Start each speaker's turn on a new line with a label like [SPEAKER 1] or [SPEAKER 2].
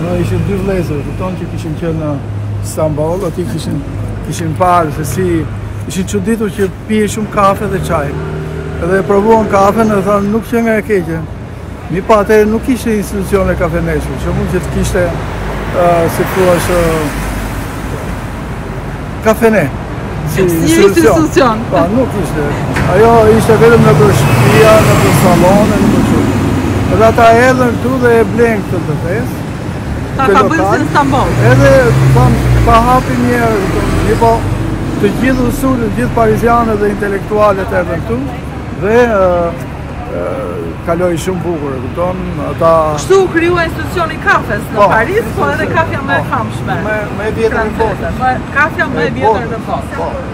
[SPEAKER 1] ishin dy vëllezër, kupton që kishin qenë në Istanbul, aty kishin parë se si ishin çuditur që pije shumë kafe dhe çaj. Edhe e provuan kafen dhe thonë nuk që nga e keqe. Mi pa atëherë nuk ishte institucione kafeneshi, që mund që të kishte, si thuash, kafene.
[SPEAKER 2] Si institucion.
[SPEAKER 1] Pa, nuk ishte. Ajo ishte vetëm në për shtëpia, në për salone, në për qëtë. Edhe ata edhen këtu dhe e blenë këtë të fesë.
[SPEAKER 2] Ta ka bëjnë si në Istanbul.
[SPEAKER 1] Edhe, thonë, pa hapi njerë, një po, të gjithë usurit, gjithë parizianet dhe intelektualet edhen këtu, dhe kaloi shumë bukur, kupton, ata...
[SPEAKER 2] Kështu u krijua institucioni kafes në Paris, po edhe kafja më e famshme.
[SPEAKER 1] Me vjetër në botë.
[SPEAKER 2] Kafja më e vjetër në botë.